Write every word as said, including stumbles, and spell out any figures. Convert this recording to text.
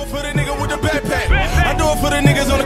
for the nigga with the backpack. I do it for the niggas on